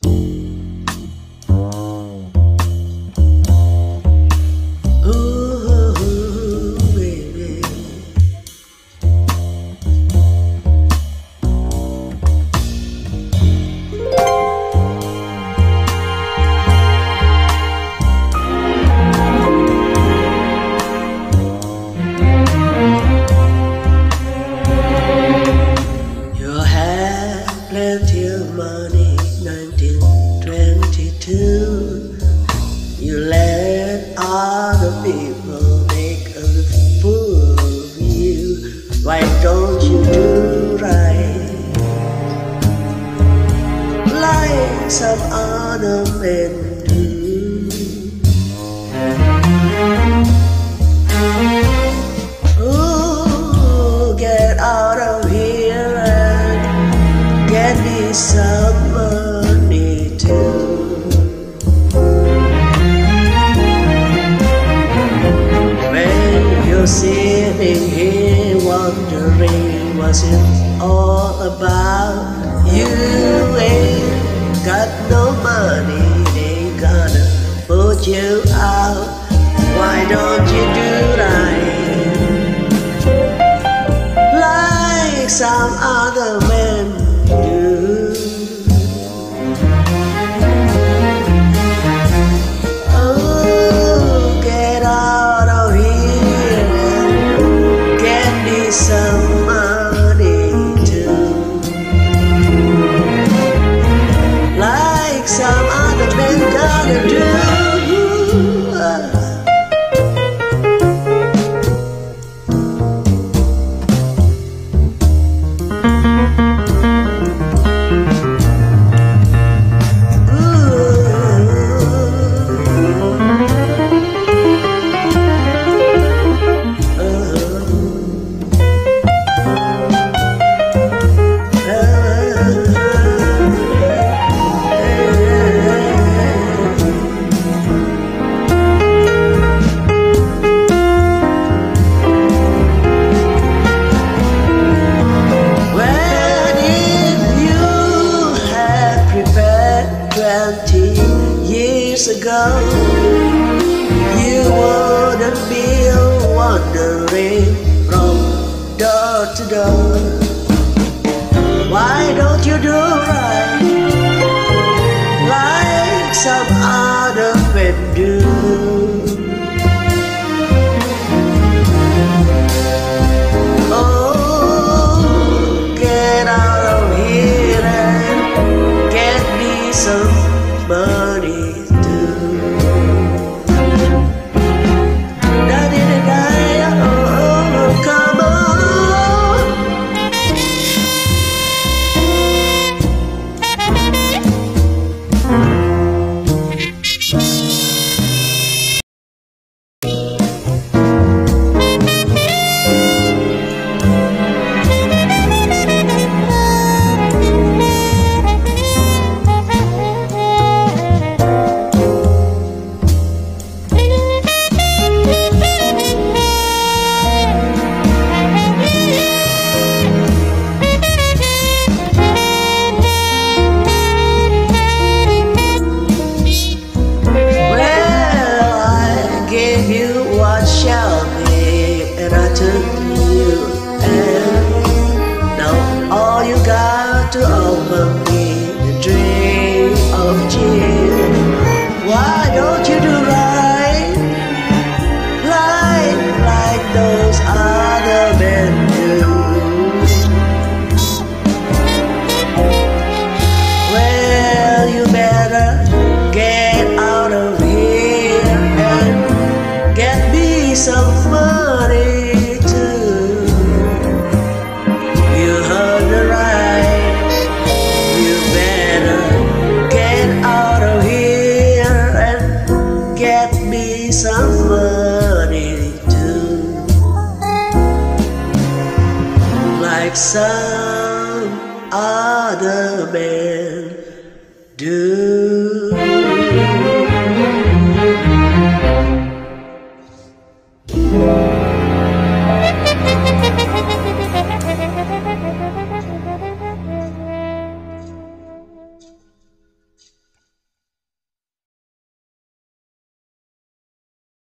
Plenty of money, 1922. You let other people make a fool of you. Why don't you do right like some other men do? Ooh, get out of here and get me some money too. When you're sitting here wondering what's it all about, you ain't got no money, they gonna put you out. Why don't you do right like some other men do? Oh, get out of here and get me some money too, like some other men gotta do. Years ago, you wouldn't be wandering from door to door. Why don't you do right like some other men do? Oh, get out of here and get me some money too. Da-di-da-da, oh, come on. And I took you, and now all you got to offer me the dream of cheer. Why don't you do right like those other men do? Well, you better get out of here and get me some money. Some money too, like some other men do.